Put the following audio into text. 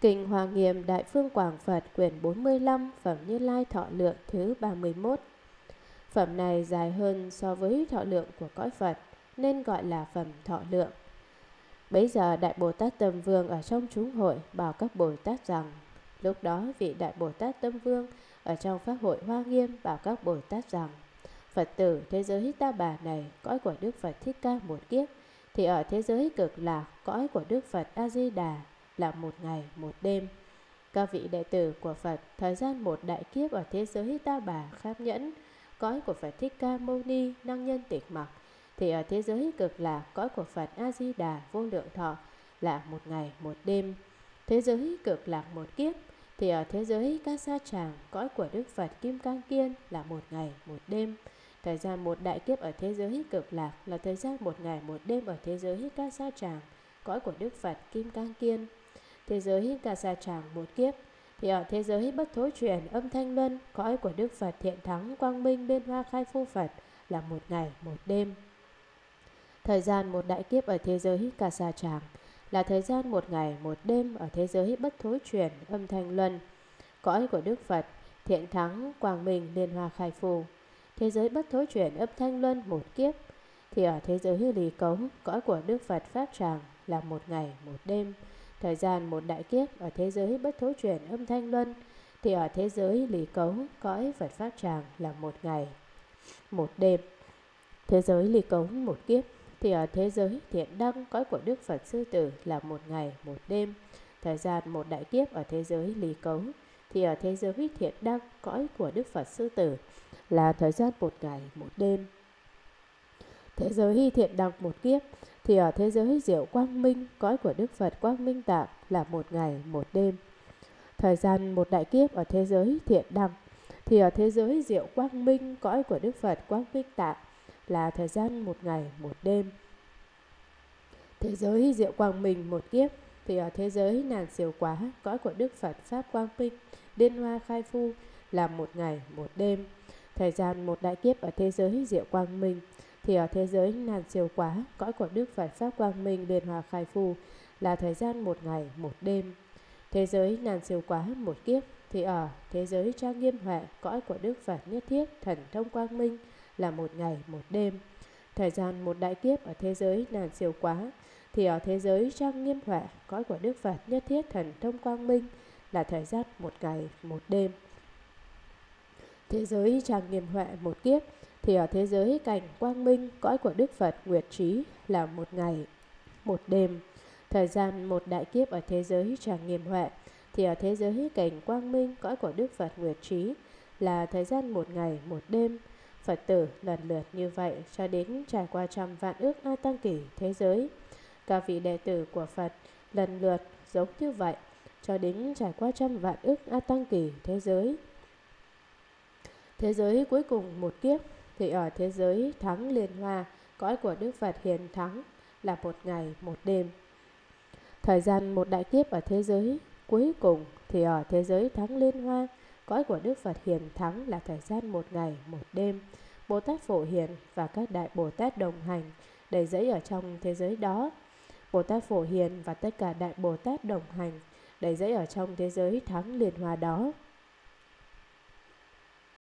Kinh Hoa Nghiêm Đại Phương Quảng Phật quyển 45, phẩm Như Lai Thọ Lượng thứ 31. Phẩm này dài hơn so với thọ lượng của cõi Phật, nên gọi là phẩm thọ lượng. Bấy giờ Đại Bồ Tát Tâm Vương ở trong chúng hội bảo các Bồ Tát rằng: lúc đó vị Đại Bồ Tát Tâm Vương ở trong pháp hội Hoa Nghiêm bảo các Bồ Tát rằng: Phật tử, thế giới Ta Bà này, cõi của Đức Phật Thích Ca một kiếp, thì ở thế giới Cực Lạc, cõi của Đức Phật A Di Đà là một ngày một đêm. Các vị đệ tử của Phật, thời gian một đại kiếp ở thế giới Ta Bà Kháp Nhẫn, cõi của Phật Thích Ca Mâu Ni Năng Nhân Tịch Mặc, thì ở thế giới Cực Lạc, cõi của Phật A Di Đà Vô Lượng Thọ là một ngày một đêm. Thế giới Cực Lạc một kiếp, thì ở thế giới Ca Sa Tràng, cõi của Đức Phật Kim Cang Kiên là một ngày một đêm. Thời gian một đại kiếp ở thế giới Cực Lạc là thời gian một ngày một đêm ở thế giới Ca Sa Tràng, cõi của Đức Phật Kim Cang Kiên. Thế giới Ca Sa Tràng một kiếp, thì ở thế giới Bất Thối Chuyển Âm Thanh Luân, cõi của Đức Phật Thiện Thắng Quang Minh Bên Hoa Khai Phu Phật là một ngày một đêm. Thời gian một đại kiếp ở thế giới Ca Sa Tràng là thời gian một ngày một đêm ở thế giới Bất Thối Chuyển Âm Thanh Luân, cõi của Đức Phật Thiện Thắng Quang Minh Liên Hoa Khai Phu. Thế giới Bất Thối Chuyển Âm Thanh Luân một kiếp, thì ở thế giới Lý Cống, cõi của Đức Phật Pháp Tràng là một ngày một đêm. Thời gian một đại kiếp ở thế giới Bất Thối Chuyển Âm Thanh Luân, thì ở thế giới Lý Cống, cõi Phật Pháp Tràng là một ngày một đêm. Thế giới Lý Cống một kiếp, thì ở thế giới Thiện Đăng, cõi của Đức Phật Sư Tử là một ngày một đêm. Thời gian một đại kiếp ở thế giới Lý Cống, thì ở thế giới Thiện Đăng, cõi của Đức Phật Sư Tử là thời gian một ngày một đêm. Thế giới Thiện Đăng một kiếp, thì ở thế giới Diệu Quang Minh, cõi của Đức Phật Quang Minh Tạng là một ngày một đêm. Thời gian một đại kiếp ở thế giới Thiện Đăng, thì ở thế giới Diệu Quang Minh, cõi của Đức Phật Quang Minh Tạng là thời gian một ngày một đêm. Thế giới Diệu Quang Minh một kiếp, thì ở thế giới Nàn Siêu Quá, cõi của Đức Phật Pháp Quang Minh Liên Hoa Khai Phu là một ngày một đêm. Thời gian một đại kiếp ở thế giới Diệu Quang Minh, thì ở thế giới Nàn Siêu Quá, cõi của Đức Phật Pháp Quang Minh Liên Hoa Khai Phu là thời gian một ngày một đêm. Thế giới Nàn Siêu Quá một kiếp, thì ở thế giới Trang Nghiêm Huệ, cõi của Đức Phật Nhất Thiết Thần Thông Quang Minh là một ngày một đêm. Thời gian một đại kiếp ở thế giới Nàn Siêu Quá, thì ở thế giới Trang Nghiêm Huệ, cõi của Đức Phật Nhất Thiết Thần Thông Quang Minh là thời gian một ngày một đêm. Thế giới Trang Nghiêm Huệ một kiếp, thì ở thế giới Cảnh Quang Minh, cõi của Đức Phật Nguyệt Trí là một ngày một đêm. Thời gian một đại kiếp ở thế giới Trang Nghiêm Huệ, thì ở thế giới Cảnh Quang Minh, cõi của Đức Phật Nguyệt Trí là thời gian một ngày một đêm. Phật tử lần lượt như vậy cho đến trải qua trăm vạn ước A Tăng Kỷ thế giới. Các vị đệ tử của Phật lần lượt giống như vậy cho đến trải qua trăm vạn ước A Tăng Kỷ thế giới. Thế giới cuối cùng một kiếp, thì ở thế giới Thắng Liên Hoa, cõi của Đức Phật Hiền Thắng là một ngày một đêm. Thời gian một đại kiếp ở thế giới cuối cùng, thì ở thế giới Thắng Liên Hoa, cõi của Đức Phật Hiền Thắng là thời gian một ngày một đêm. Bồ Tát Phổ Hiền và các đại Bồ Tát đồng hành đầy dẫy ở trong thế giới đó. Bồ Tát Phổ Hiền và tất cả đại Bồ Tát đồng hành đầy dẫy ở trong thế giới Thắng Liên Hoa đó.